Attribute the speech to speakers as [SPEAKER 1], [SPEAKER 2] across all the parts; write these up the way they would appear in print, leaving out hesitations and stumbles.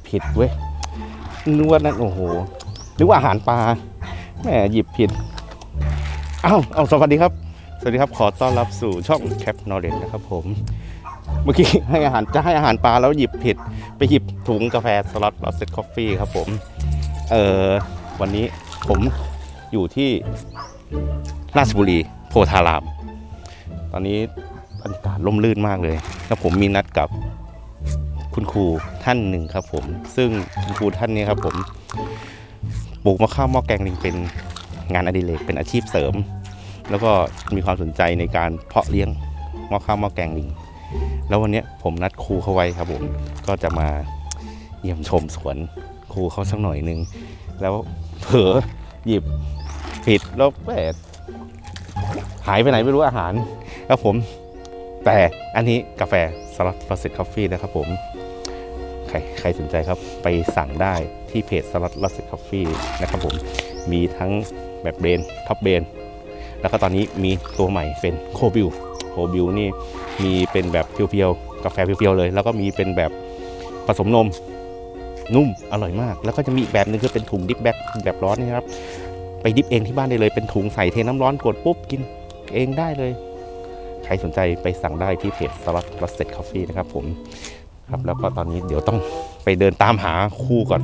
[SPEAKER 1] ผิดเว้ยนึกว่านั่นโอ้โหนึกว่าอาหารปลาแหมหยิบผิดเอาสวัสดีครับขอต้อนรับสู่ช่องแคปนอร์เดนนะครับผมเมื่อกี้ให้อาหารปลาแล้วหยิบผิดไปหยิบถุงกาแฟสล็อตลอสเซ็ตคอฟฟี่ครับผมวันนี้ผมอยู่ที่ราชบุรีโพธารามตอนนี้บรรยากาศร่มรื่นมากเลยแล้วผมมีนัดกับคุณครูท่านหนึ่งครับผมซึ่งคุณครูท่านนี้ครับผมปลูกมะข้าวหม้อแกงลิงเป็นงานอดิเรกเป็นอาชีพเสริมแล้วก็มีความสนใจในการเพาะเลี้ยงมะข้าวหม้อแกงลิงแล้ววันนี้ผมนัดครูเขาไว้ครับผมก็จะมาเยี่ยมชมสวนครูเขาสักหน่อยนึงแล้วเผลอหยิบผิดแล้วแหมหายไปไหนไม่รู้อาหารครับผมแต่อันนี้กาแฟสล็อตลอสเซ็ตคอฟฟี่นะครับผมใครสนใจครับไปสั่งได้ที่เพจสล็อตลอสเซ็ตคอฟฟี่นะครับผมมีทั้งแบบเบรนท็อปเบรนแล้วก็ตอนนี้มีตัวใหม่เป็นโคบิวนี่มีเป็นแบบเพียวๆกาแฟเพียวๆเลยแล้วก็มีเป็นแบบผสมนมนุ่มอร่อยมากแล้วก็จะมีอีกแบบนึงคือเป็นถุงดิฟแบบร้อนนี่ครับไปดิฟเองที่บ้านได้เลยเป็นถุงใส่เทน้ำร้อนกดปุ๊บกินเองได้เลยใครสนใจไปสั่งได้ที่เพจสล็อตลอสเซ็ตคอฟฟี่นะครับผมครับแล้วก็ตอนนี้เดี๋ยวต้องไปเดินตามหาครูก่อน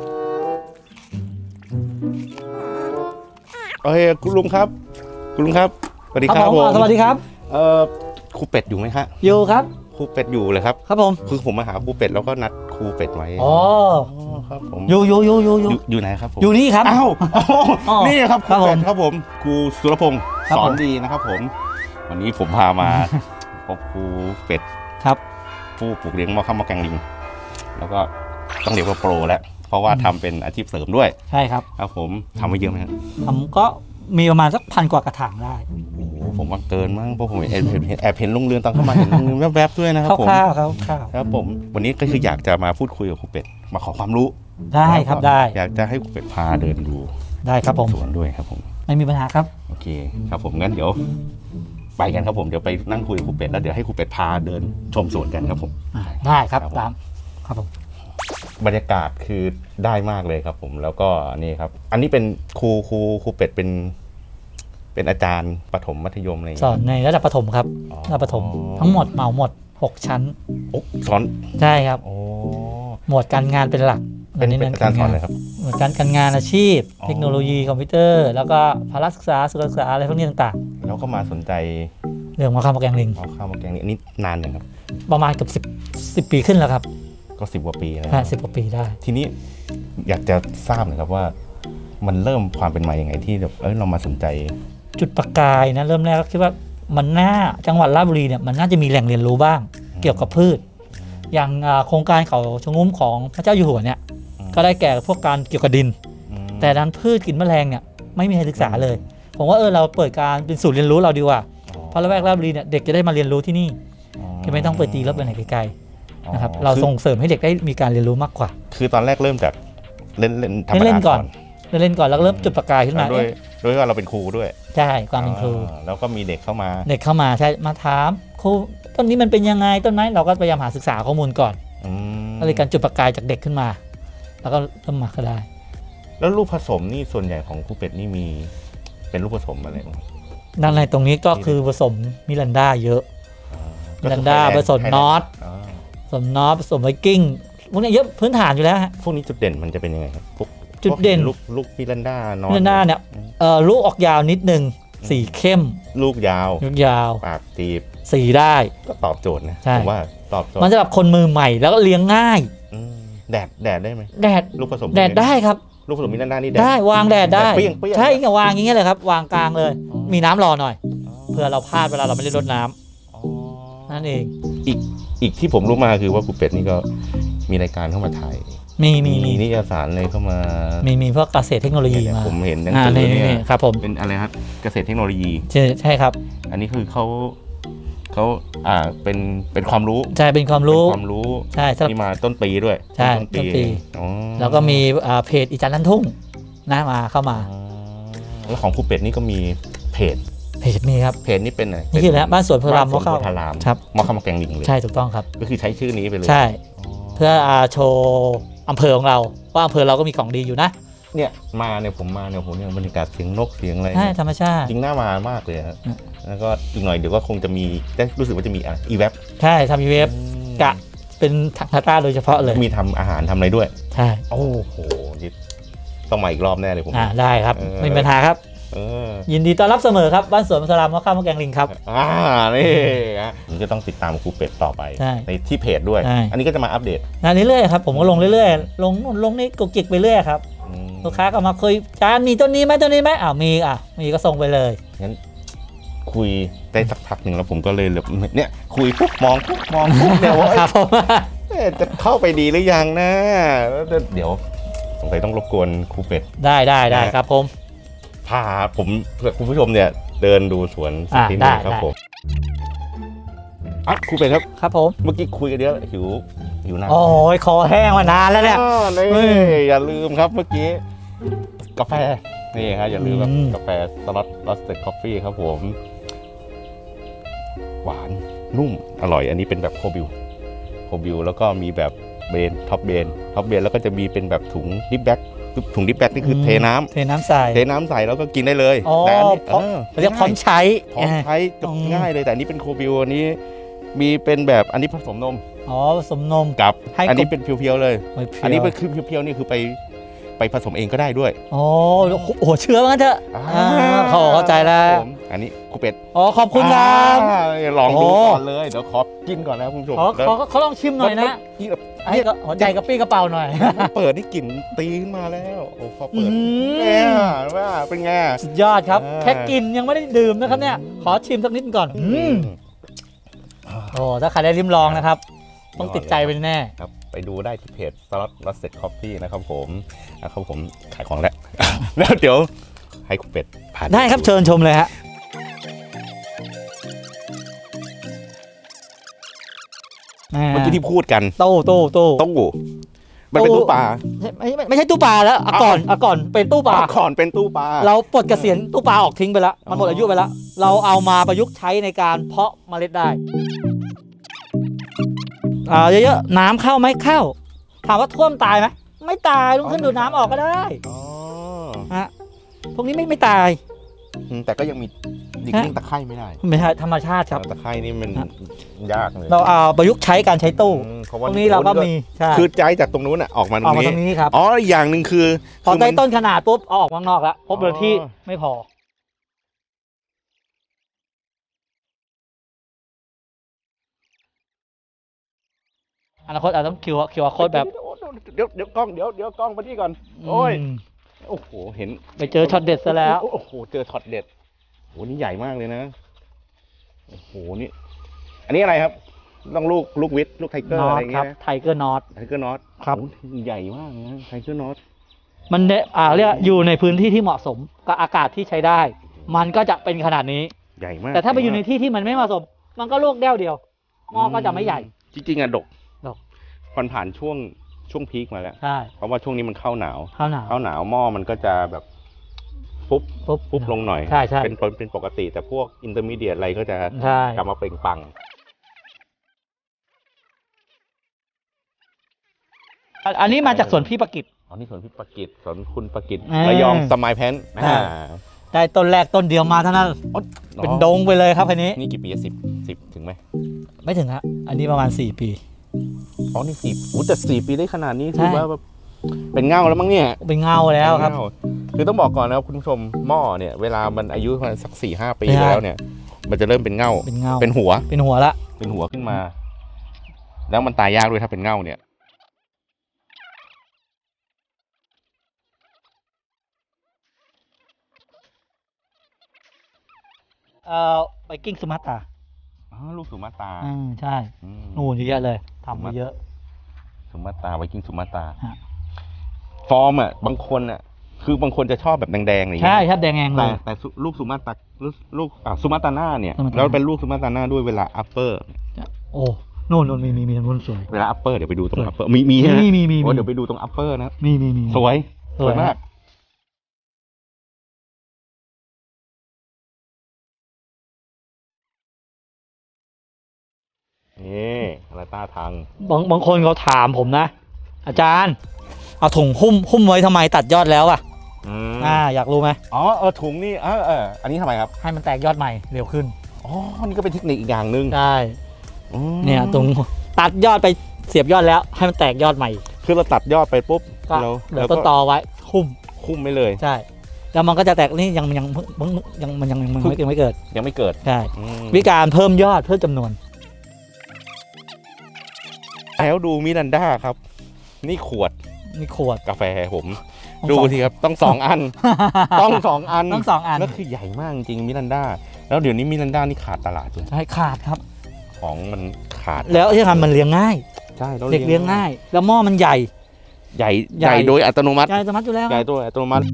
[SPEAKER 1] คุณลุงครับสวัสดีครับผม
[SPEAKER 2] สวัสดีครับ
[SPEAKER 1] ครูเป็ดอยู่ไหมฮะ
[SPEAKER 2] อยู่ครับ
[SPEAKER 1] ครูเป็ดอยู่เลยครับ
[SPEAKER 2] ครับผม
[SPEAKER 1] คือผมมาหาครูเป็ดแล้วก็นัดครูเป็ดไว้ครับผมอยู่ไหนครับผม
[SPEAKER 2] อยู่นี่ครับ
[SPEAKER 1] นี่ครับครูเป็ดครับผมครูสุรพงศ์สอนดีนะครับผมวันนี้ผมพามาพบครูเป็ด
[SPEAKER 2] ครับ
[SPEAKER 1] ผู้ปลูกเลี้ยงมะข้าวหม้อแกงลิงแล้วก็ต้องเรียกว่าโปรแล้วเพราะว่าทำเป็นอาชีพเสริมด้วย
[SPEAKER 2] ใช่ครับ
[SPEAKER 1] ครับผมทำไว้เยอะไหมครับ
[SPEAKER 2] ทำก็มีประมาณสัก1,000 กว่ากระถางได้
[SPEAKER 1] โอ้ผมว่าเกินมั้งเพราะผมแอบเห็นลงเรือนตอนเข้ามาเห็นลงเรือนแวบๆด้วยนะครับผมครับผมวันนี้ก็คืออยากจะมาพูดคุยกับครูเป็ดมาขอความรู้
[SPEAKER 2] ได้ครับได้
[SPEAKER 1] อยากจะให้ครูเป็ดพาเดินดู
[SPEAKER 2] ได้ครับผม
[SPEAKER 1] สวนด้วยครับผม
[SPEAKER 2] ไม่มีปัญหาครับ
[SPEAKER 1] โอเคครับผมงั้นเดี๋ยวไปกันครับผมเดี๋ยวไปนั่งคุยกับครูเป็ดแล้วเดี๋ยวให้ครูเป็ดพาเดินชมสวนกันครับผม
[SPEAKER 2] ได้ครับตามครับผม
[SPEAKER 1] บรรยากาศคือได้มากเลยครับผมแล้วก็นี่ครับอันนี้เป็นครูเป็ดเป็นอาจารย์ประถมมัธยมอะไร
[SPEAKER 2] สอนในระดับประถมครับระดับประถมทั้งหมดเหมาหมด6 ชั้น
[SPEAKER 1] สอน
[SPEAKER 2] ใช่ครับหมวดการงานเป็นหลัก
[SPEAKER 1] เป็นอาจารย์สอนเลยครับ
[SPEAKER 2] หมวดการงานอาชีพเทคโนโลยีคอมพิวเตอร์แล้วก็พละศึกษาสุขศึกษาอะไรพวกนี้ต่าง
[SPEAKER 1] ๆแล้วก็มาสนใจ
[SPEAKER 2] เรื่องมะข้าวหม้อแกงลิง
[SPEAKER 1] อันนี้นานยังครับ
[SPEAKER 2] ประมาณเกือบ10 ปีขึ้นแล้วครับ
[SPEAKER 1] ก็10 กว่าปีแล้ว
[SPEAKER 2] 10 กว่าปีได้
[SPEAKER 1] ทีนี้อยากจะทราบหน่อยครับว่ามันเริ่มความเป็นมาอย่างไงที่แบบเรามาสนใจ
[SPEAKER 2] จุดประกายนะเริ่มแรกก็คิดว่ามันจังหวัดราชบุรีเนี่ยมันน่าจะมีแหล่งเรียนรู้บ้างเกี่ยวกับพืชอย่างโครงการเขาชะงุ้มของพระเจ้าอยู่หัวเนี่ยก็ได้แก่พวกการเกี่ยวกับดินแต่ด้านพืชกินแมลงเนี่ยไม่มีใครศึกษาเลยผมว่าเราเปิดการเป็นศูนย์เรียนรู้เราดีกว่าเพราะละแวกราชบุรีเนี่ยเด็กจะได้มาเรียนรู้ที่นี่ที่ไม่ต้องไปตีรถไปไหนไกลๆนะครับเราส่งเสริมให้เด็กได้มีการเรียนรู้มากกว่า
[SPEAKER 1] คือตอนแรกเริ่มจากเล่น
[SPEAKER 2] ก่อนแล้วเริ่มจุดประกายขึ้นมา
[SPEAKER 1] ด้วยว่าเราเป็นครูด้วย
[SPEAKER 2] ใช่ความเป็นครู
[SPEAKER 1] แล้วก็มีเด็กเข้ามา
[SPEAKER 2] ใช่มาถามครูต้นนี้มันเป็นยังไงต้นไม้เราก็พยายามหาศึกษาข้อมูลก่อนก็เลยการจุดประกายจากเด็กขึ้นมาแล้วก็เริ่มมาก็ได้
[SPEAKER 1] แล้วลูกผสมนี่ส่วนใหญ่ของครูเป็ดนี่มีเป็นลูกผสมอะไรบ้าง
[SPEAKER 2] ด้านในตรงนี้ก็คือผสมมิรันดาเยอะมิรันดาผสมนอตผสมไวกิ้งพวกนี้เยอะพื้นฐานอยู่แล้วฮะ
[SPEAKER 1] พวกนี้จุดเด่นมันจะเป็นยังไงครับ
[SPEAKER 2] จุดเด่น
[SPEAKER 1] ลูกมิรันดา
[SPEAKER 2] เนี่ยลูกออกยาวนิดนึงสีเข้ม
[SPEAKER 1] ลูกยาวปากตีบ
[SPEAKER 2] สีได้
[SPEAKER 1] ก็ตอบโจทย์นะผมว่าตอบโจทย์
[SPEAKER 2] มันสำหรับคนมือใหม่แล้วก็เลี้ยงง่าย
[SPEAKER 1] แดดได้ไหมลูกผสม
[SPEAKER 2] แดดได้ครับ
[SPEAKER 1] ลูกผสมมิรันดานี่
[SPEAKER 2] ได้วางแดดได้ใช่วางอย่างเงี้ยเลยครับวางกลางเลยมีน้ำรอหน่อยเพื่อเราพลาดเวลาเราไม่ได้รดน้ำนั่นเอง
[SPEAKER 1] อีกที่ผมรู้มาคือว่าครูเป็ดนี่ก็มีรายการเข้ามาถ่ายมีนิตยสารเลยเข้ามา
[SPEAKER 2] มีพวกเกษตรเทคโนโลยีมา
[SPEAKER 1] ผมเห็นหนังสือเนี่ย
[SPEAKER 2] ครับผม
[SPEAKER 1] เป็นอะไรครับเกษตรเทคโนโลยี
[SPEAKER 2] ใช่ครับ
[SPEAKER 1] อันนี้คือเขาเป็นความรู้
[SPEAKER 2] ใช่เป็นความรู้ใช่
[SPEAKER 1] ที่มาต้นปีด้วย
[SPEAKER 2] ใช่ต้นปีแล้วก็มีเพจอีจันลันทุ่งนะมาเข้ามา
[SPEAKER 1] แล้วของครูเป็ดนี่ก็มีเพจ
[SPEAKER 2] มีครับ
[SPEAKER 1] เพจนี่เป็นอะไร
[SPEAKER 2] นี่คือแล้วบ้านสวนโพธาราม
[SPEAKER 1] มะข้าวมะข้าวแกงลิงเลย
[SPEAKER 2] ใช่ถูกต้องครับ
[SPEAKER 1] ก็คือใช้ชื่อนี้ไปเลย
[SPEAKER 2] ใช่เพื่อโชว์อำเภอของเราว่าอำเภอเราก็มีของดีอยู่นะ
[SPEAKER 1] เนี่ยมาเนี่ยผมมาเนี่ยโหเนี่ยบรรยากาศเสียงนกเสียงอะไร
[SPEAKER 2] ใช่ธรรมชาติ
[SPEAKER 1] จริงน่ามามากเลยครับแล้วก็อีกหน่อยเดี๋ยวก็คงจะมีได้รู้สึกว่าจะมีอีเว็บ
[SPEAKER 2] ใช่ทำอีเวฟกะเป็นทาต้าโดยเฉพาะเลย
[SPEAKER 1] มีทำอาหารทำอะไรด้วย
[SPEAKER 2] ใช่
[SPEAKER 1] โอ้โหต้องมาอีกรอบแน่เลยผม
[SPEAKER 2] ได้ครับไม่มีปัญหาครับยินดีต้อนรับเสมอครับบ้านสวนมัสลามมะข้าวมะแกงลิงครับ
[SPEAKER 1] นี่นะผมจะต้องติดตามครูเป็ดต่อไปในที่เพจด้วยอันนี้ก็จะมาอัปเดต
[SPEAKER 2] เรื่อยๆครับผมก็ลงเรื่อยๆลงนู่นลงนี่กุกกิกไปเรื่อยครับลูกค้าก็มาคุยจานมีต้นนี้ไหมต้นนี้ไหมมีก็ส่งไปเลย
[SPEAKER 1] งั้นคุยได้สักพักหนึ่งแล้วผมก็เลยเนี่ยคุยปุ๊บมองปุ๊บเนี่ยว่าจะเข้าไปดีหรือยังนะเดี๋ยวสงสัยต้องรบกวนครูเป็ด
[SPEAKER 2] ได้ครับผม
[SPEAKER 1] พาผมเพื่อคุณผู้ชมเนี่ยเดินดูสวนสักทีนึงครับผมครูเป็ด
[SPEAKER 2] ครับผม
[SPEAKER 1] เมื่อกี้คุยกันเยอะหิวน้ำ
[SPEAKER 2] โอ้ยคอแห้งมานานแล้วเนี่ย
[SPEAKER 1] อย่าลืมครับเมื่อกี้กาแฟนี่ครับอย่าลืมกาแฟสล็อตโรสเต็ดคอฟฟี่ครับผมหวานนุ่มอร่อยอันนี้เป็นแบบโคบิวแล้วก็มีแบบเบนท็อปเบนแล้วก็จะมีเป็นแบบถุงดิปแบ็กนี่คือเทน้ำใส่แล้วก็กินได้เลย
[SPEAKER 2] แต่อันนี้เรียกพร้อมใช้
[SPEAKER 1] จบง่ายเลยแต่อันนี้เป็นโคบิวอันนี้มีเป็นแบบอันนี้ผสมนม
[SPEAKER 2] ผสมนม
[SPEAKER 1] กับอันนี้เป็นเพียวๆเลยอันนี้เป็นคือเพียวๆนี่คือไปผสมเองก็ได้ด้วย
[SPEAKER 2] โอ้เชื่อมั้งเถอะเข้าใจแล้ว
[SPEAKER 1] อันนี้ครูเป็ด
[SPEAKER 2] ขอบคุณครับ
[SPEAKER 1] ลองดูก่อนเลยเดี๋ยวขอกินก่อนนะคุณผู้ชม
[SPEAKER 2] เขาลองชิมหน่อยนะให้หัวใจกระปี้กระเป๋าหน่อย
[SPEAKER 1] เปิดนี่กลิ่นตีขึ้นมาแล้วพอเปิดเนี่ยว่าเป็นไง
[SPEAKER 2] สุดยอดครับแค่กินยังไม่ได้ดื่มนะครับเนี่ยขอชิมสักนิดก่อนถ้าใครได้ลิ้มลองนะครับต้องติดใจเป็นแน่
[SPEAKER 1] ครับไปดูได้ที่เพจ Slot Roasted Coffee นะครับผมขายของแล้วเดี๋ยวให้คุณเป็ดผ่าน
[SPEAKER 2] ได้ครับเชิญชมเลยฮะ
[SPEAKER 1] เมื่อกี้ที่พูดกัน
[SPEAKER 2] ตู้
[SPEAKER 1] มันเป็นตู้ปลา
[SPEAKER 2] ไม่ใช่ตู้ปลาแล้วก่อนเป็นตู้ปลาเราปลดเกษียณตู้ปลาออกทิ้งไปแล้วมันหมดอายุไปแล้วเราเอามาประยุกต์ใช้ในการเพาะเมล็ดได้เยอะๆน้ำเข้าไหมเข้าถามว่าท่วมตายไหมไม่ตายลุกขึ้นดูดน้ำออกก็ได้พวกนี้ไม่ตาย
[SPEAKER 1] แต่ก็ยังมีดิกนิ่งตะไคร่ไม่ได้
[SPEAKER 2] ธรรมชาติครับ
[SPEAKER 1] ตะไคร่นี่มันยากเลย
[SPEAKER 2] เราเอาประยุกต์ใช้การใช้ตู้ตรงนี้เราก็มี
[SPEAKER 1] คือใจจากตรงนู้นออกมาตรง
[SPEAKER 2] นี้ครับ
[SPEAKER 1] อย่างหนึ่งคือ
[SPEAKER 2] พอได้ต้นขนาดปุ๊บออกข้างนอกแล้วพบเลยที่ไม่พออนาคตอาจจะต้องคิวโค้ดแบบ
[SPEAKER 1] เดี๋ยวกล้องมาที่ก่อนโอ้โหเห็น
[SPEAKER 2] ไปเจอช็อตเด็ดซะแล้ว
[SPEAKER 1] โอ้โหเจอช็อตเด็ดโหนี่ใหญ่มากเลยนะโอ้โหนี่อันนี้อะไรครับต้องลูกวิทลูกไทเกอร์อะไรเงี้ย
[SPEAKER 2] ไทเกอร์น็อต
[SPEAKER 1] ครับใหญ่มากนะไทเกอร์น็อต
[SPEAKER 2] มันเรียกอยู่ในพื้นที่ที่เหมาะสมกับอากาศที่ใช้ได้มันก็จะเป็นขนาดนี้
[SPEAKER 1] ใหญ่มาก
[SPEAKER 2] แต่ถ้าไปอยู่ในที่ที่มันไม่เหมาะสมมันก็ลูกแก้วเดียวงอก็จะไม่ใหญ่
[SPEAKER 1] จริงๆดกผ่านช่วงพีคมาแล้ว
[SPEAKER 2] ใช่
[SPEAKER 1] เพราะว่าช่วงนี้มันเข้าหนาวหม้อมันก็จะแบบฟุบลงหน่อย
[SPEAKER 2] ใช่
[SPEAKER 1] เป็นปกติแต่พวกอินเตอร์มีเดียอะไรก็จะกลับมาเปล่งปัง
[SPEAKER 2] อันนี้มาจากสวนพี่ประกิต
[SPEAKER 1] นี่สวนพี่ประกิตสวนคุณประกิตระยองสมัยแพน
[SPEAKER 2] ได้ต้นแรกต้นเดียวมาเท่านั้นเป็นดงไปเลยครับอันนี้
[SPEAKER 1] นี่กี่ปี10ถึงไหม
[SPEAKER 2] ไม่ถึงครับอันนี้ประมาณ4 ปี
[SPEAKER 1] นี่4แต่4 ปีได้ขนาดนี้ถือว่าแบบเป็นเงาแล้วมั้งเนี่ย
[SPEAKER 2] เป็นเงาแล้วครับ
[SPEAKER 1] คือต้องบอกก่อนนะครับคุณผู้ชมหม้อเนี่ยเวลามันอายุประมาณสัก 4-5 ปีแล้วเนี่ยมันจะเริ่มเป็นเงาเป็นหัว
[SPEAKER 2] ละ
[SPEAKER 1] เป็นหัวขึ้นมาแล้วมันตายยากด้วยถ้าเป็นเงาเนี่ย
[SPEAKER 2] ไปกิ้งสุมาตรา
[SPEAKER 1] ลูกสุมาตรา
[SPEAKER 2] ใช่นู่นเยอะเลยทำมาเยอะ
[SPEAKER 1] สุมาตราไวกิ้งสุมาตราฟอร์มบางคนคือบางคนจะชอบแบบแดงๆอะไรอย่างเงี้
[SPEAKER 2] ยใช่ครับแดงเลย
[SPEAKER 1] แต่ลูกสุมาตราลูกสุมาตราหน้าเนี่ยแล้วเป็นลูกสุมาตราหน้าด้วยเวลาอัปเปอร์
[SPEAKER 2] นู่นมีทางนู้นสวย
[SPEAKER 1] เวลาอัปเปอร์เดี๋ยวไปดูตรงอัปเปอร์มีใช่ไหมมีเดี๋ยวไปดูตรงอัปเปอร์นะ
[SPEAKER 2] มี
[SPEAKER 1] สวยมากนี่อะไรต้าทาง
[SPEAKER 2] บางคนเขาถามผมนะอาจารย์เอาถุงหุ้มไว้ทำไมตัดยอดแล้วอ่ะ อยากรู้ไหม
[SPEAKER 1] อ๋อถุงนี่อันนี้ทำไมครับ
[SPEAKER 2] ให้มันแตกยอดใหม่เร็วขึ้น
[SPEAKER 1] อ๋อนี่ก็เป็นเทคนิคอีกอย่างหนึ่ง
[SPEAKER 2] ใช่เนี่ยตรงตัดยอดไปเสียบยอดแล้วให้มันแตกยอดใหม่
[SPEAKER 1] คือเราตัดยอดไปปุ๊บ
[SPEAKER 2] ก็เหลือต้นตอไว้
[SPEAKER 1] คุ้มไม่เลย
[SPEAKER 2] ใช่แล้วมันก็จะแตกนี่ยังไม่เกิด
[SPEAKER 1] ยังไม่เกิด
[SPEAKER 2] ใช่วิธีการเพิ่มยอดเพิ่มจำนวน
[SPEAKER 1] แล้วดูมิรันดาครับ นี่ขวดกาแฟผมดูทีครับต้อง2 อัน ต้อง2 อันนั่นคือใหญ่มากจริงมิรันดาแล้วเดี๋ยวนี้มิรันดานี่ขาดตลาดเลย
[SPEAKER 2] ใช่ขาดครับ
[SPEAKER 1] ของมันขาด
[SPEAKER 2] แล้วที่ทำมันเลี้ยงง่าย
[SPEAKER 1] ใช่
[SPEAKER 2] เด็กเลี้ยงง่ายแล้วหม้อมันใหญ่
[SPEAKER 1] โดยอัตโนมัติ
[SPEAKER 2] ใหญ่อัตโนมัติอยู่แล้ว
[SPEAKER 1] ใหญ่ตัวอัตโนมัติ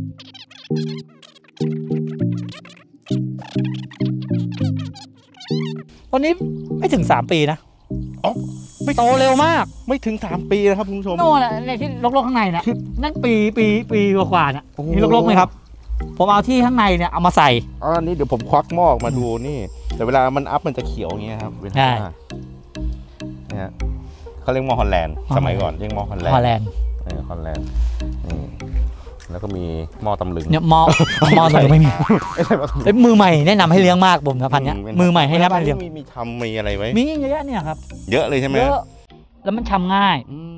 [SPEAKER 2] ตอนนี้ไม่ถึง3 ปีนะโตเร็วมาก
[SPEAKER 1] ไม่ถึง3 ปีนะครับคุณผู้ชม
[SPEAKER 2] โน่นในที่รกๆข้างในเนี่ยนั่นปีกว่าเนี่ยนี่รกๆไหมครับผมเอาที่ข้างในเนี่ยเอามาใส่
[SPEAKER 1] อันนี้เดี๋ยวผมควักหม้อออกมาดูนี่แต่เวลามันอัพมันจะเขียวอย่างเงี้ยครับ
[SPEAKER 2] ใช่
[SPEAKER 1] เนี่ยเขาเรียกหม้อฮอลแลนด์สมัยก่อนเรียกหม้อฮอลแลนด์ฮอลแลนด์แล้วก็มีหม้อตำลึง
[SPEAKER 2] เนี่ยหม้อตำลึงไม่มีมือใหม่แนะนำให้เลี้ยงมากผมนะพันนี้มือใหม่ให้แนะนำเลี้ยง
[SPEAKER 1] มีทำมีอะไรไว้
[SPEAKER 2] มีเยอะเนี่ยครับ
[SPEAKER 1] เยอะเลยใช่ไหม
[SPEAKER 2] เยอะแล้วมันชำง่าย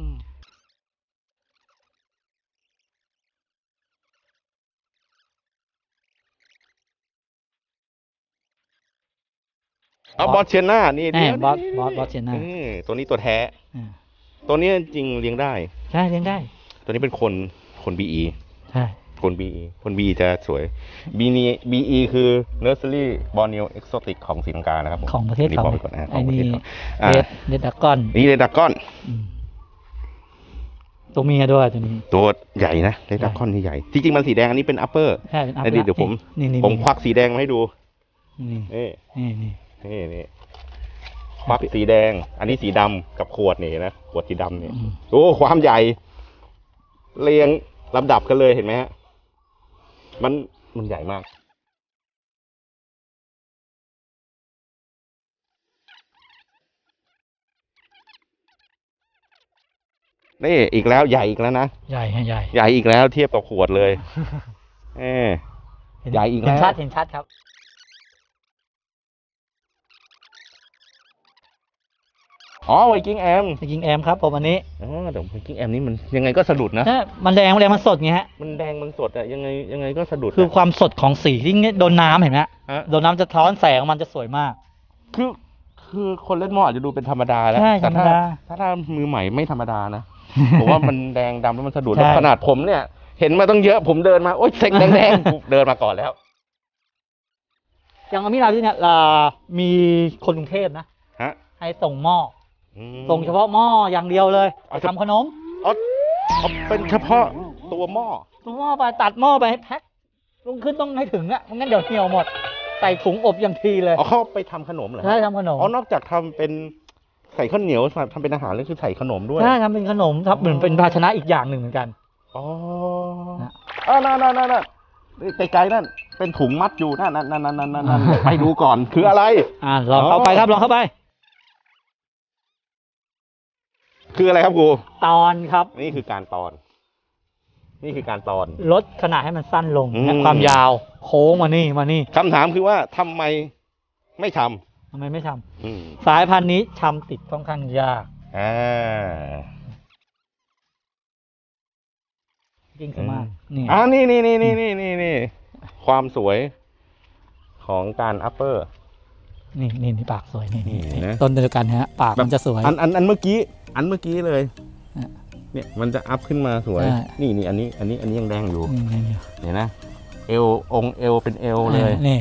[SPEAKER 1] บอสเชน่านี่
[SPEAKER 2] บอสเชน่า
[SPEAKER 1] ตัวนี้ตัวแท้ตัวนี้จริงเลี้ยงได้
[SPEAKER 2] ใช่เลี้ยงได้
[SPEAKER 1] ตัวนี้เป็นคนBE
[SPEAKER 2] ใช่
[SPEAKER 1] คน BE จะสวย BE คือ Nursery Borneo Exotic ของศรีลังกานะครับ
[SPEAKER 2] ของประเทศเขา
[SPEAKER 1] ไอ้นี่
[SPEAKER 2] เรดดากอน
[SPEAKER 1] นี่เรดดากอน
[SPEAKER 2] ตัวเมียด้วยตัวนี้
[SPEAKER 1] ตัวใหญ่นะเรดดากอนนี่ใหญ่จริงๆมันสีแดงอันนี้เป็น upper
[SPEAKER 2] ใช่เป็น
[SPEAKER 1] upper เดี๋ยวผมควักสีแดงมาให้ดูนี่ควักสีแดงอันนี้สีดำกับขวดนี่นะขวดสีดำนี่โอ้ความใหญ่เรียงลำดับกันเลยเห็นไหมฮะมันใหญ่มากนี่อีกแล้วใหญ่อีกแล้วนะ
[SPEAKER 2] ใหญ่
[SPEAKER 1] อีกแล้วเทียบกับขวดเลยใหญ่อีกแล้ว
[SPEAKER 2] เห็นชัดครับ
[SPEAKER 1] ไวกิ้งแอม
[SPEAKER 2] ครับผมอันนี้
[SPEAKER 1] แต่ไวกิ้งแอมนี่มันยังไงก็สะดุดนะ
[SPEAKER 2] มันแดงมันสดไงฮะ
[SPEAKER 1] มันแดงมันสดอะยังไงก็สะดุด
[SPEAKER 2] คือความสดของสีที่โดนน้ำเห็นไหมโดนน้ำจะท้อนแสงมันจะสวยมาก
[SPEAKER 1] คือคนเล่นหม้ออาจจะดูเป็นธรรมดาแล้ว
[SPEAKER 2] แต่
[SPEAKER 1] ถ้ามือใหม่ไม่ธรรมดานะผมว่ามันแดงดำแล้วมันสะดุดขนาดผมเนี่ยเห็นมาต้องเยอะผมเดินมาโอ๊ยเซ็กแดงเดินมาก่อนแล้ว
[SPEAKER 2] อย่างมิราที่เนี่ยมีคนกรุงเทพนะให้ส่งหม้อส่งเฉพาะหม้ออย่างเดียวเลยทำขนม
[SPEAKER 1] เป็นเฉพาะตัวหม้อ
[SPEAKER 2] ไปตัดหม้อไปให้แพ็คลงขึ้นต้องให้ถึงอ่ะงั้นเดี๋ยวเหี่ยวหมดใส่ถุงอบอย่างทีเลย
[SPEAKER 1] เขาไปทำขนมเหรอ
[SPEAKER 2] ใช่ทำขนม
[SPEAKER 1] นอกจากทำเป็นใส่ข้าวเหนียวทำเป็นอาหารแล้วคือใส่ขนมด้วย
[SPEAKER 2] ใช่ทำเป็นขนมครับเหมือนเป็นภาชนะอีกอย่างหนึ่งเหมือนกัน
[SPEAKER 1] นั่นไกลๆนั่นเป็นถุงมัดอยู่นั่นไปดูก่อนคืออะไร
[SPEAKER 2] ลองเข้าไปครับลองเข้าไป
[SPEAKER 1] คืออะไรครับครู
[SPEAKER 2] ตอนครับ
[SPEAKER 1] นี่คือการตอน
[SPEAKER 2] ลดขนาดให้มันสั้นลงความยาวโค้งมานี่
[SPEAKER 1] คำถามคือว่าทำไมไม่ท
[SPEAKER 2] ำสายพันธุ์นี้ทำติดค่อนข้างยากจริงมาก
[SPEAKER 1] นี่ความสวยของการอัปเปอร์
[SPEAKER 2] นี่ปากสวยนี่ต้นเดียวกันฮะปากมันจะสวย
[SPEAKER 1] อันเมื่อกี้เลยเนี่ยมันจะอัพขึ้นมาสวยนี่อันนี้ยังแดงอยู่เห็นนะเอวเป็นเอวเลย
[SPEAKER 2] นี่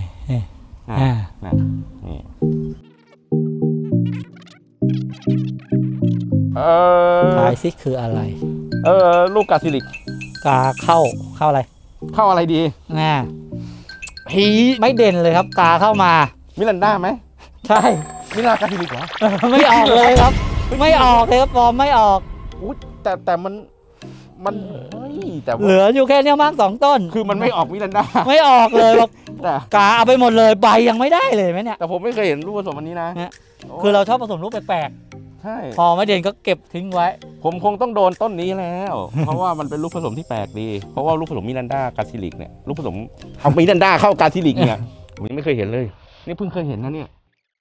[SPEAKER 2] ทายซิคืออะไร
[SPEAKER 1] ลูกกาซิลิก
[SPEAKER 2] กาเข้าอะไร
[SPEAKER 1] เข้าอะไรดี
[SPEAKER 2] ไม่เด่นเลยครับกาเข้ามา
[SPEAKER 1] มิรันดาไหม
[SPEAKER 2] ใช่
[SPEAKER 1] มิรันดากาซิลิกเหรอ
[SPEAKER 2] ไม่ออกเลยครับไม่ออกเลยครับฟอร์มไม่ออก
[SPEAKER 1] แต่มันแต่
[SPEAKER 2] เหลืออยู่แค่นี้มาก2 ต้น
[SPEAKER 1] คือมันไม่ออกมิรันดา
[SPEAKER 2] ไม่ออกเลยแต่กาเอาไปหมดเลยใบยังไม่ได้เลยไหมเนี่ย
[SPEAKER 1] แต่ผมไม่เคยเห็นรูปผสมอันนี้นะ
[SPEAKER 2] คือเราชอบผสมรูปแปลก
[SPEAKER 1] ใช่
[SPEAKER 2] พอไม่เด่นก็เก็บทิ้งไว้
[SPEAKER 1] ผมคงต้องโดนต้นนี้แล้ว เพราะว่ามันเป็นลูกผสมที่แปลกดี เพราะว่าลูกผสมมิรันดากาซิลิกเนี่ยลูกผสมทำมิรันดาเข้ากาซิลิกเนี่ยผมยังไม่เคยเห็นเลย นี่เพิ่งเคยเห็นนะเนี่ย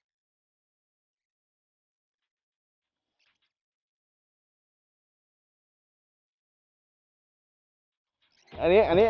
[SPEAKER 1] อันนี้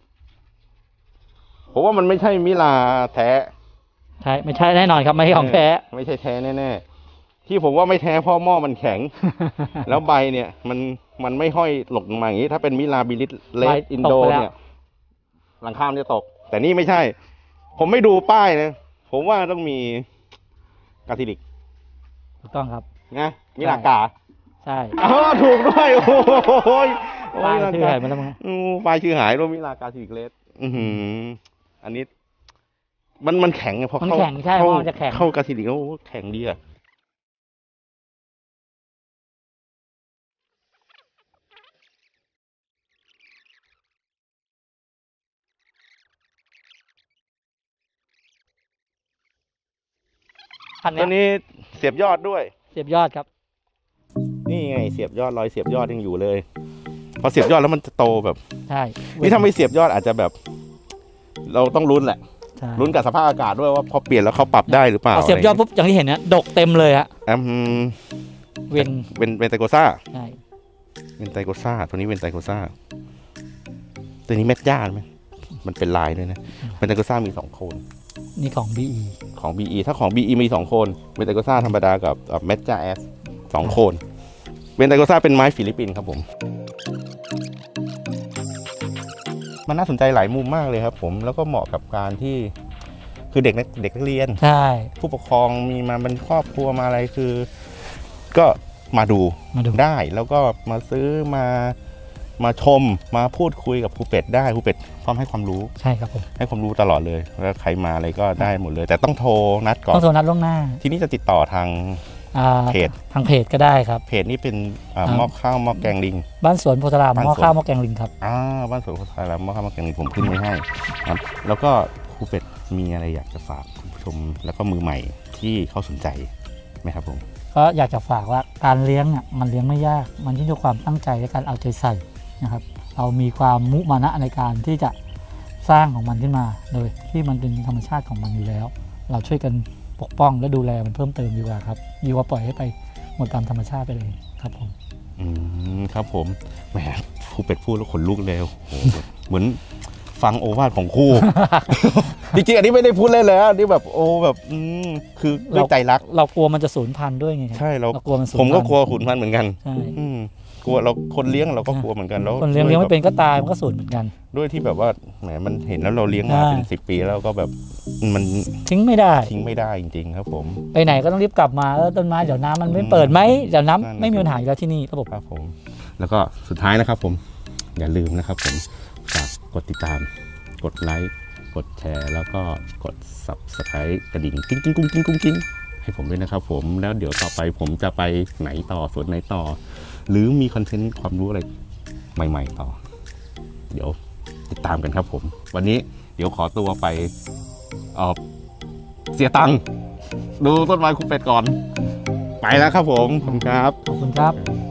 [SPEAKER 1] ผมว่ามันไม่ใช่มิลาแท้
[SPEAKER 2] ใช่ไม่ใช่แน่นอนครับไม่ใช่ของแท้
[SPEAKER 1] ไม่ใช่แท้แน่ๆที่ผมว่าไม่แท้เพราะหม้อมันแข็ง แล้วใบเนี่ยมันไม่ห้อยหลงมาอย่างนี้ ถ้าเป็นมิลาบิลิสเลสอินโดเนี่ยหลังคามันจะตก แต่นี่ไม่ใช่ ผมไม่ดูป้ายนะผมว่าต้องมีกาซิลิก
[SPEAKER 2] ถูกต้องครับ
[SPEAKER 1] นะมิลากา
[SPEAKER 2] ใช่
[SPEAKER 1] อ๋อถูกด้วยโอ้โห
[SPEAKER 2] ป้ายชื่อหายไปแล้วมั้ง
[SPEAKER 1] ป้ายชื่อหายด้วยมิลากาซิลิกเลสอันนี้มันแข็งไงพอ
[SPEAKER 2] มัน
[SPEAKER 1] เข้า
[SPEAKER 2] แข็งใช่เพราะมันจะแข็ง
[SPEAKER 1] เข้ากาซิลิกโอ้แข็งดีอะ
[SPEAKER 2] พัน
[SPEAKER 1] ตัว
[SPEAKER 2] นี้
[SPEAKER 1] นี้เสียบยอดด้วย
[SPEAKER 2] เสียบยอดครับ
[SPEAKER 1] นี่ไงเสียบยอดรอยเสียบยอดยังอยู่เลย พอเสียบยอดแล้วมันจะโตแบบ
[SPEAKER 2] ใช่
[SPEAKER 1] นี่ถ้าไม่เสียบยอดอาจจะแบบ เราต้องลุ้นแหละ
[SPEAKER 2] ใช่
[SPEAKER 1] ลุ้นกับสภาพอากาศด้วยว่าพอเปลี่ยนแล้วเขาปรับได้หรือเปล่า
[SPEAKER 2] พอเสียบยอดปุ๊บอย่างที่เห็นนะดกเต็มเลยฮะ
[SPEAKER 1] อืม
[SPEAKER 2] เวียน
[SPEAKER 1] เวนไตโกซ่า
[SPEAKER 2] ใช่
[SPEAKER 1] เวนไตโกซ่าตัวนี้เวนไตโกซ่าตัวนี้เม็ดหญ้าไหมมันเป็นลายด้วยนะเวนไตโกซ่ามี2 โคน
[SPEAKER 2] นี่ของ BE
[SPEAKER 1] ของ BE ถ้าของ BE มี2 โคนเวนไตโกซ่าธรรมดากับเม็ดหญ้าแอส2 โคนเวนไตโกซ่าเป็นไม้ฟิลิปปินส์ครับผมมันน่าสนใจหลายมุมมากเลยครับผมแล้วก็เหมาะกับการที่คือเด็กนักเรียน
[SPEAKER 2] ใช่
[SPEAKER 1] ผู้ปกครองมีมาเป็นครอบครัวมาอะไรคือ ก็มาดู
[SPEAKER 2] มาดู
[SPEAKER 1] ได้แล้วก็มาซื้อมาชมมาพูดคุยกับครูเป็ดได้ครูเป็ดพร้อมให้ความรู้
[SPEAKER 2] ใช่ครับผม
[SPEAKER 1] ให้ความรู้ตลอดเลยแล้วใครมาอะไรก็ได้หมดเลย แต่ต้องโทรนัดก่อ
[SPEAKER 2] ต้อน งโทรนัดล่วงหน้า
[SPEAKER 1] ทีนี้จะติดต่อทาง เพจ
[SPEAKER 2] ทางเพจก็ได้ครับ
[SPEAKER 1] เพจนี้เป็นหม้อข้าวหม้อแกงลิง
[SPEAKER 2] บ้านสวนโพธาราม
[SPEAKER 1] บ้าน
[SPEAKER 2] หม้อ
[SPEAKER 1] สวน
[SPEAKER 2] ข้าวหม้อแกงลิงครับ
[SPEAKER 1] บ้านสวนโพธารามหม้อข้าวหม้อแกงลิงผมขึ้นไว้ให้ครับแล้วก็ครูเป็ดมีอะไรอยากจะฝากคุณผู้ชมแล้วก็มือใหม่ที่เขาสนใจไหมครับผม
[SPEAKER 2] ก็อยากจะฝากว่าการเลี้ยงเนี่ยมันเลี้ยงไม่ยากมันที่ด้วยความตั้งใจและการเอาใจใส่นะครับเรามีความมุมานะในการที่จะสร้างของมันขึ้นมาโดยที่มันเป็นธรรมชาติของมันอยู่แล้ว เราช่วยกันปกป้องและดูแลมันเพิ่มเติมดีกว่าครับดีกว่าปล่อยให้ไปหมดตามธรรมชาติไปเลยครับผม
[SPEAKER 1] ครับผมแหมครูเป็ดพูดแล้วขนลุกเลยโอ้โหเหมือนฟังโอวาทของครู จริงๆอันนี้ไม่ได้พูดเล่นเลยนะนี่แบบโอ้แบบคือด้วยใจรัก
[SPEAKER 2] เรากลัวมันจะสูญพันธุ์ด้วยไงครับ
[SPEAKER 1] ใช่เรา
[SPEAKER 2] กลัวมันสูญ
[SPEAKER 1] ผมก็
[SPEAKER 2] พันธุ์
[SPEAKER 1] กลัวขุนพันธุ์เหมือนกัน
[SPEAKER 2] ใช่
[SPEAKER 1] กลัวเราคนเลี้ยงเราก็กลัวเหมือนกันแล้ว
[SPEAKER 2] คนเลี้ยงไม่เป็นก็ตายมันก็สูญเหมือนกัน
[SPEAKER 1] ด้วยที่แบบว่าแหมมันเห็นแล้วเราเลี้ยงมาเป็น10 ปีแล้วก็แบบมัน
[SPEAKER 2] ทิ้งไม่ได้
[SPEAKER 1] ทิ้งไม่ได้จริงๆครับผม
[SPEAKER 2] ไปไหนก็ต้องรีบกลับมาต้นไม้เดี๋ยวน้ำมันไม่เปิดไหมเดี๋ยวน้ำ
[SPEAKER 1] นั่นน่ะ
[SPEAKER 2] ไม่มีปัญหาอยู่แล้วที่นี่ระบบ
[SPEAKER 1] ครับผมแล้วก็สุดท้ายนะครับผมอย่าลืมนะครับผมฝากกดติดตามกดไลค์กดแชร์แล้วก็กด Subscribe กระดิ่งกิ้งกิ้งกุ้งกิ้งกุ้งกิ้งให้ผมด้วยนะครับผมแล้วเดี๋ยวต่อไปผมจะไปไหนต่อส่วนไหนต่อ หรือมีคอนเทนต์ความรู้อะไรใหม่ๆต่อ เดี๋ยวติดตามกันครับผมวันนี้เดี๋ยวขอตัวไปเสียตังค์ดูต้นไม้ครูเป็ดก่อนไปแล้วครับผมขอบคุณครับ
[SPEAKER 2] ขอบคุณครับ